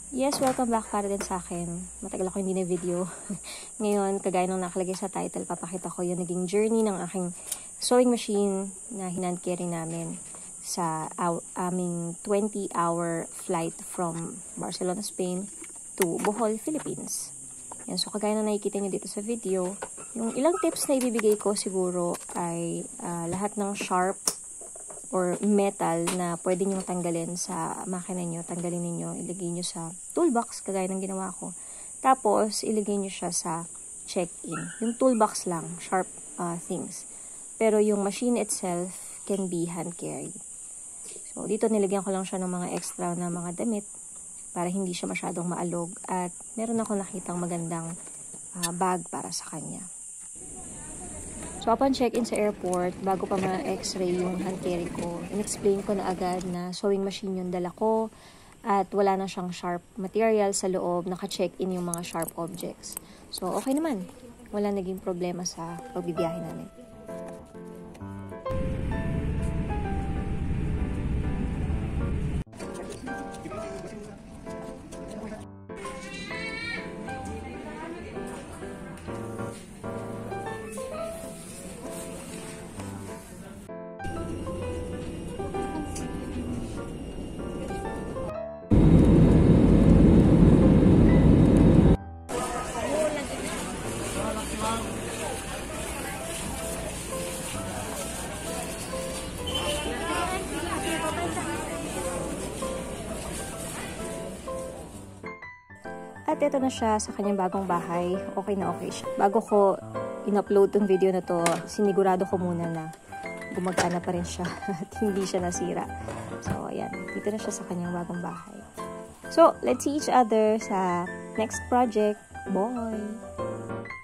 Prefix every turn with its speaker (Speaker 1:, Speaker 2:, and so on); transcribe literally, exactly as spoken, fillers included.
Speaker 1: Yes, welcome back para din sa akin. Matagal ako hindi na video. Ngayon, kagaya ng nakalagay sa title, papakita ko yung naging journey ng aking sewing machine na hinand carry namin sa our, aming twenty hour flight from Barcelona, Spain to Bohol, Philippines. Yan, so kagaya na nakikita nyo dito sa video, yung ilang tips na ibibigay ko siguro ay uh, lahat ng sharp or metal na pwede nyo tanggalin sa makina nyo, tanggalin niyo, ilagay nyo sa toolbox, kagaya ng ginawa ko. Tapos, ilagay nyo siya sa check-in. Yung toolbox lang, sharp uh, things. Pero yung machine itself can be hand-carried. So, dito nilagyan ko lang siya ng mga extra na mga damit para hindi siya masyadong maalog. At meron ako nakitang magandang uh, bag para sa kanya. So, upon check-in sa airport, bago pa ma-x-ray yung hand carry ko, in-explain ko na agad na sewing machine yung dala ko at wala na siyang sharp material sa loob, naka-check-in yung mga sharp objects. So, okay naman. Wala naging problema sa pagbibiyahe namin. At ito na siya sa kanyang bagong bahay. Okay na okay siya. Bago ko in-upload tong video na to, sinigurado ko muna na gumagana pa rin siya at hindi siya nasira. So, ayan. Dito na siya sa kanyang bagong bahay. So, let's see each other sa next project. Bye!